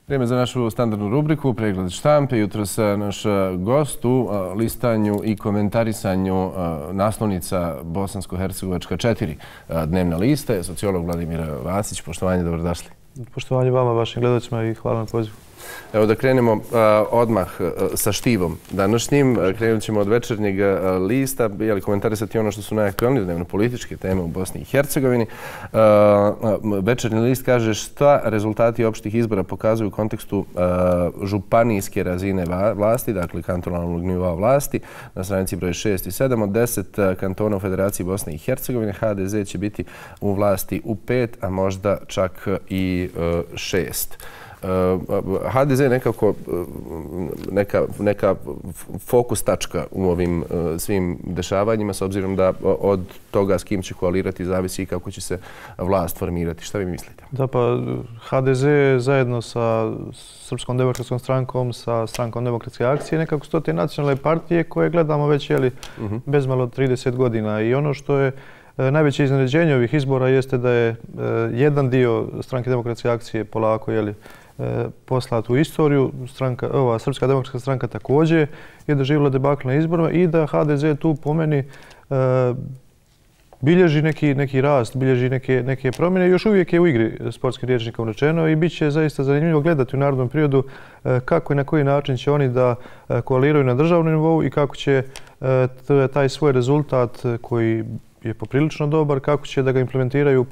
Vrijeme za našu standardnu rubriku, pregled štampe. Jutros naš gost u listanju i komentarisanju naslovnica Bosansko-Hercegovačka 4 dnevna lista je sociolog Vladimir Vasić. Poštovanje, dobrodošli. Poštovanje vama, vašim gledalcima i hvala na pozivu. Evo da krenemo odmah sa štivom današnjim. Krenut ćemo od Večernjeg lista, komentarisati ono što su najaktualnije dnevno-političke teme u Bosni i Hercegovini. Večernji list kaže šta rezultati opštih izbora pokazuju u kontekstu županijske razine vlasti, dakle kantonalnog nivoa vlasti. Na stranici broj 6 i 7 od 10 kantona u Federaciji Bosne i Hercegovine HDZ će biti u vlasti u 5, a možda čak i 6. HDZ je nekako neka fokus tačka u ovim svim dešavanjima, s obzirom da od toga s kim će koalirati zavisi i kako će se vlast formirati. Šta vi mislite? Da, pa HDZ zajedno sa Srpskom demokratskom strankom, sa Strankom demokratske akcije, nekako su te nacionalne partije koje gledamo već bezmalo 30 godina. I ono što je najveće iznenađenje ovih izbora jeste da je jedan dio Stranke demokratske akcije polako poslat u istoriju. Srpska demokratska stranka također je doživjela debakl na izborima i da HDZ tu po meni bilježi neki rast, bilježi neke promjene. Još uvijek je u igri, sportskim rječnikom rečeno, i bit će zaista zanimljivo gledati u narednom periodu kako i na koji način će oni da koaliraju na državnom nivou i kako će taj svoj rezultat koji je poprilično dobar, kako će da ga implementiraju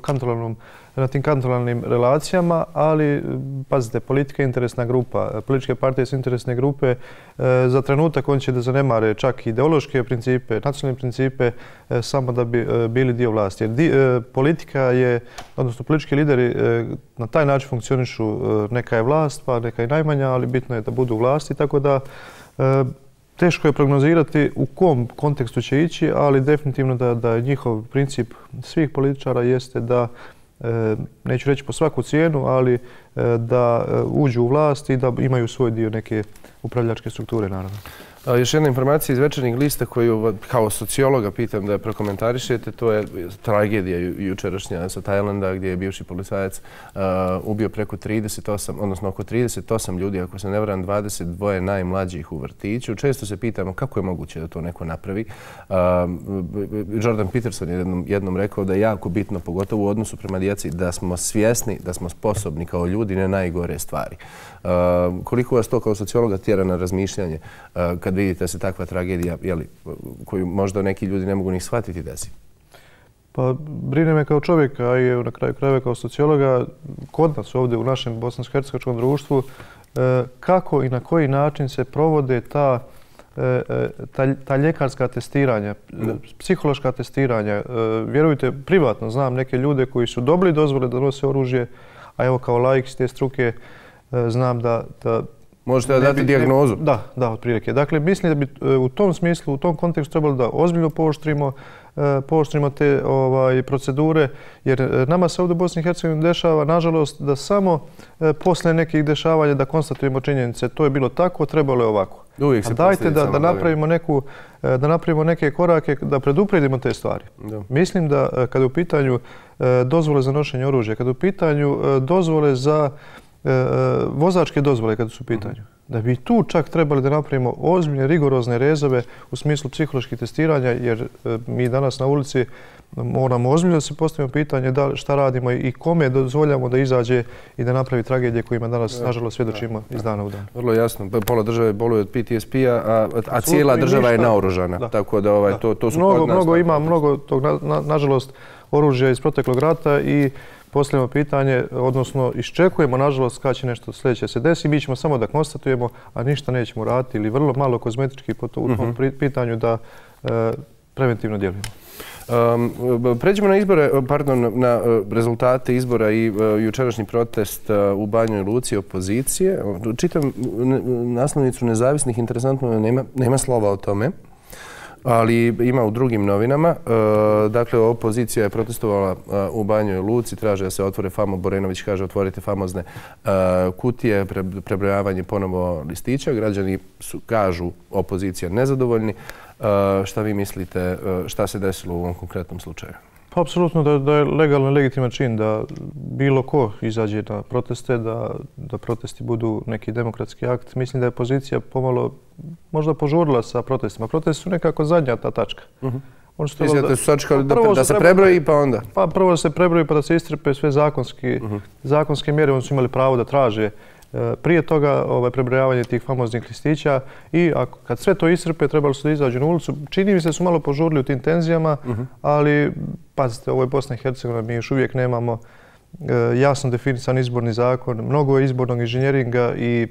na tim kantonalnim relacijama, ali pazite, politika je interesna grupa, političke partije su interesne grupe. Za trenutak on će da zanemare čak ideološke principe, nacionalne principe, samo da bi bili dio vlasti. Jer politika je, odnosno politički lideri na taj način funkcionišu, neka je vlast, pa neka je najmanja, ali bitno je da budu u vlasti, tako da teško je prognozirati u kom kontekstu će ići, ali definitivno da je njihov princip svih političara jeste da, neću reći po svaku cijenu, ali da uđu u vlast i da imaju svoj dio neke upravljačke strukture, naravno. Još jedna informacija iz Večernjeg lista koju kao sociologa pitam da je prokomentarišete, to je tragedija jučerašnja sa Tajlanda gdje je bivši policajac ubio preko 38, odnosno oko 38 ljudi, ako se ne varam, 22 najmlađih u vrtiću. Često se pitamo kako je moguće da to neko napravi. Jordan Peterson je jednom rekao da je jako bitno, pogotovo u odnosu prema djeci, da smo svjesni, da smo sposobni kao ljudi na najgore stvari. Koliko vas to kao sociologa tjera na razmišljanje kad vidite da se takva tragedija, koju možda neki ljudi ne mogu ni shvatiti, desi? Pa brine me kao čovjeka, a i na kraju krajeva kao sociologa, kod nas ovdje u našem bosansko-hercegovačkom društvu, kako i na koji način se provode ta ljekarska testiranja, psihološka testiranja. Vjerujte, privatno znam neke ljude koji su dobili dozvole da nose oružje, a evo kao laik iz te struke znam da možete da dati dijagnozu? Da, otprilike. Dakle, mislim da bi u tom smislu, u tom kontekstu trebalo da ozbiljno pooštrimo te procedure, jer nama se ovdje u Bosni i Hercegovini dešava, nažalost, da samo posle nekih dešavanja da konstatujemo činjenice. To je bilo tako, trebalo je ovako. Dajte da napravimo neke korake, da predupredimo te stvari. Mislim da kada je u pitanju dozvole za nošenje oružja, kada je u pitanju dozvole za vozačke dozvole kada su u pitanju, da bi tu čak trebali da napravimo ozbiljne, rigorozne rezove u smislu psiholoških testiranja, jer mi danas na ulici moramo ozbiljno da se postavimo pitanje šta radimo i kome dozvoljamo da izađe i da napravi tragedije kojima danas, nažalost, svjedočimo iz dana u dan. Vrlo jasno. Pola države boluje od PTSP-a, a cijela država je naoružana. Tako da to su kod nas. Mnogo tog, nažalost, oružja iz proteklog rata i postavljamo pitanje, odnosno iščekujemo, nažalost, kada će nešto sljedeće se desi. Mi ćemo samo da konstatujemo, a ništa nećemo raditi ili vrlo malo kozmetički u tom pitanju da preventivno djelujemo. Pređemo na rezultate izbora i jučerašnji protest u Banjoj Luci opozicije. Čitam naslovnicu Nezavisnih, interesantno nema slova o tome, ali ima u drugim novinama. Dakle, opozicija je protestovala u Banjoj Luci, traže da se otvore Borenović kaže otvorite famozne kutije, prebrojavanje ponovo listića. Građani kažu opozicija nezadovoljni. Šta vi mislite, šta se desilo u ovom konkretnom slučaju? Apsolutno da je legalno legitiman čin da bilo ko izađe na proteste, da protesti budu neki demokratski akt. Mislim da je pozicija pomalo možda požurila sa protestima. Protesti su nekako zadnja ta tačka. Mislim da su sačekali da se prebroji pa onda? Pa prvo da se prebroji pa da se istrpe sve zakonske mjere. Oni su imali pravo da traže prije toga prebrojavanje tih famoznih listića i kad sve to iscrpe trebalo su da izađu na ulicu. Čini mi se da su malo požurili u tim tenzijama, ali pazite, ovo je Bosna i Hercegovina, mi još uvijek nemamo jasno definisan izborni zakon, mnogo je izbornog inženjeringa i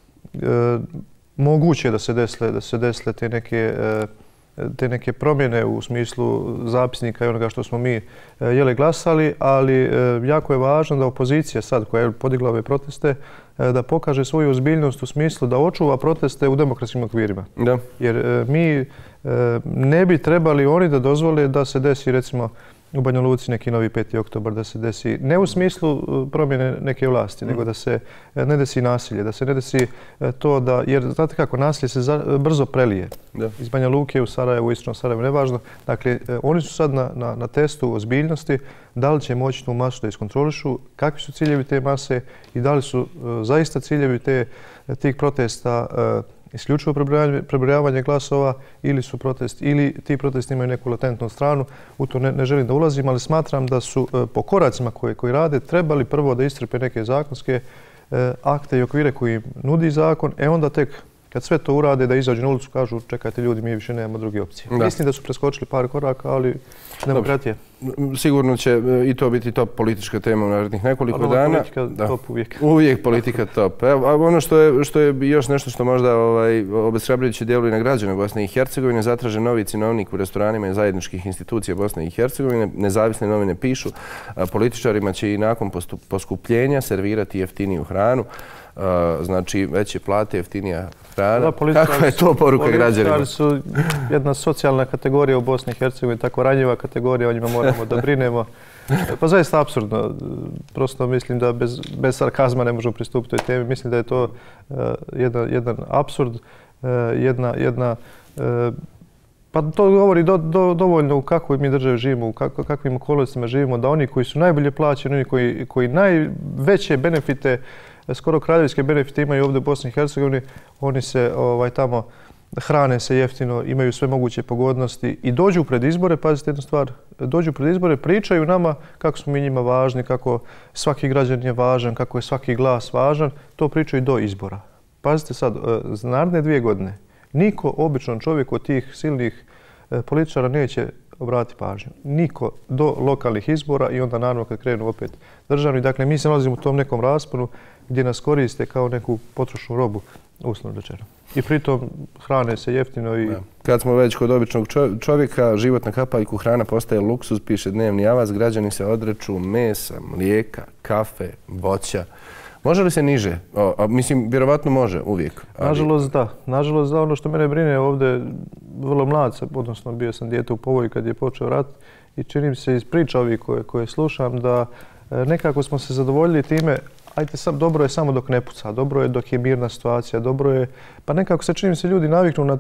moguće je da se desile te neke promjene u smislu zapisnika i onoga što smo mi glasali, ali jako je važno da opozicija sad koja je podigla ove proteste da pokaže svoju ozbiljnost u smislu da očuva proteste u demokratskim okvirima. Jer mi ne bi trebali oni da dozvole da se desi recimo u Banja Luci neki novi 5. oktobar, da se desi ne u smislu promjene neke vlasti, nego da se ne desi nasilje, da se ne desi to da, jer znate kako, nasilje se brzo prelije. Iz Banja Luke u Sarajevu, u istočnom Sarajevu, nevažno. Dakle, oni su sad na testu ozbiljnosti, da li će moći tu masu da iskontrolišu, kakvi su ciljevi te mase i da li su zaista ciljevi tih protesta isključivo prebrojavanje glasova ili ti protesti imaju neku latentnu stranu. U to ne želim da ulazim, ali smatram da su po koracima koji rade trebali prvo da istrpe neke zakonske akte i okvire koji im nudi zakon, onda tek kad sve to urade da izađu na ulicu kažu čekajte ljudi, mi više nemamo druge opcije. Mislim da su preskočili par koraka, ali demokratija. Sigurno će i to biti top politička tema u narednih nekoliko dana. Politika top uvijek. Uvijek politika top. A ono što je još nešto što možda obeshrabrujuće djeluje na građane Bosne i Hercegovine, zatražen novi činovnik u restoranima i zajedničkih institucija Bosne i Hercegovine. Nezavisne novine pišu, političarima će i nakon poskupljenja servirati jeftiniju hranu. Znači veće plate, jeftinija hrana. Kakva je to poruka građanima? Političari su jedna socijalna kategorija u Bosni i Hercegovini, tako ranjiva kategorija, o njima moramo da brinemo. Pa zaista apsurdno. Prosto mislim da bez sarkazma ne možemo pristupiti toj temi. Mislim da je to jedan apsurd, pa to govori dovoljno u kakvoj mi državi živimo, u kakvim okolnostima živimo, da oni koji su najbolje plaćeni, oni koji najveće benefite, skoro kraljevske benefite imaju ovdje u Bosni i Hercegovini, oni se tamo hrane se jeftino, imaju sve moguće pogodnosti i dođu pred izbore, pazite jednu stvar, dođu pred izbore, pričaju nama kako smo mi njima važni, kako svaki građan je važan, kako je svaki glas važan, to pričaju do izbora. Pazite sad, za naredne 2 godine niko, običan čovjek od tih silnih političara neće obratiti pažnju. Niko do lokalnih izbora i onda naravno kad krenu opet državni. Dakle, mi se nalazimo u tom nekom rasponu gdje nas koriste kao neku potrošnu robu, uslovno rečeno. I pritom hrane se jeftino i... Kad smo već kod običnog čovjeka, život na kapaljku, hrana postaje luksuz, piše Dnevni avaz, građani se odreču mesa, mlijeka, kafe, voća. Može li se niže? Mislim, vjerovatno može uvijek. Nažalost da. Nažalost da. Ono što mene brine ovdje, vrlo mlad sam, odnosno bio sam dijete u Povoju kad je počeo rat i čini mi se iz priča ovih koje slušam da nekako smo se zadovoljili time, ajde sam, dobro je samo dok ne puca, dobro je dok je mirna situacija, dobro je, pa nekako se čini mi se ljudi naviknu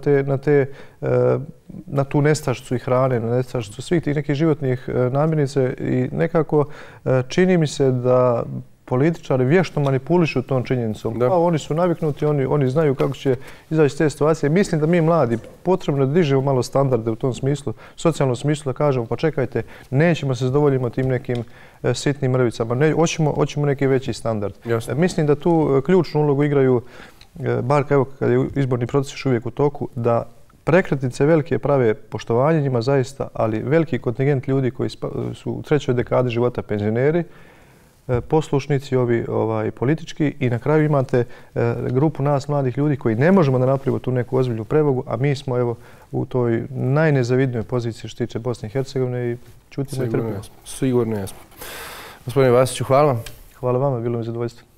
na tu nestašicu i hrane, na nestašicu svih tih nekih životnih namirnica i nekako čini mi se da političari vješto manipulišu tom činjenicom. Pa oni su naviknuti, oni znaju kako će izaći iz te situacije. Mislim da mi mladi potrebno da dižemo malo standarde u tom smislu, socijalnom smislu da kažemo pa čekajte, nećemo se zadovoljiti tim nekim sitnim mrvicama, hoćemo neki veći standard. Mislim da tu ključnu ulogu igraju, bar evo kad je izborni proces još uvijek u toku, da prekretnice velike prave poštovanje njima zaista, ali veliki kontingent ljudi koji su u 3. dekadi života penzioneri, poslušnici ovi politički i na kraju imate grupu nas mladih ljudi koji ne možemo da napravimo tu neku ozbiljnu prevagu, a mi smo evo u toj najnezavidnijoj poziciji što tiče Bosne i Hercegovine i čutimo i trpimo. Sigurno jesmo. Gospodine Vasiću, hvala vam. Hvala vama, bilo mi zadovoljstvo.